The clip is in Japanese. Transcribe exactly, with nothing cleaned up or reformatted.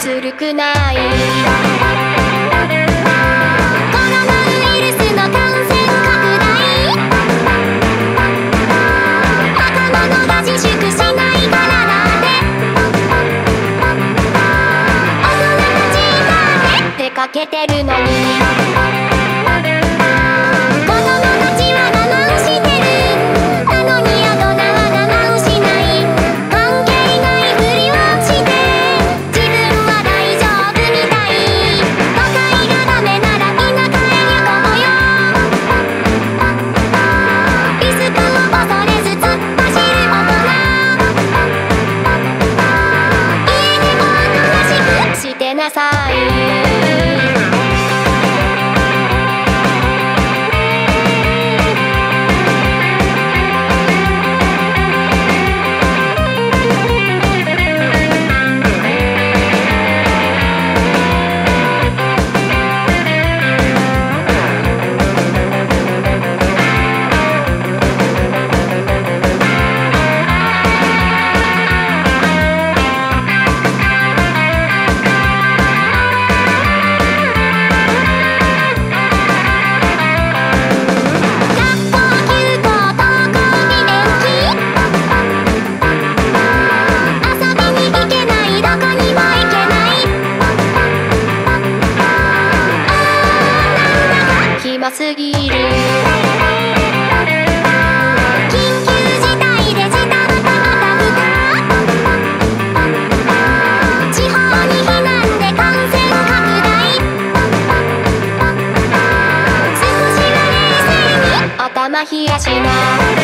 ずるくない。コロナウイルスの感染拡大、若者が自粛しないからなんで、大人たちが出かけてるのに、子供たちは我慢してる。なのに大人は我慢しない。関係ないふりをして自分は大丈夫みたい。都会がダメなら田舎へ行こうよ。リスクを恐れず突っ走る大人、家でおとなしくしてなさい。暇すぎる。緊急事態でジタバタバタふた、地方に避難で感染拡大、少しは冷静に頭冷やしな。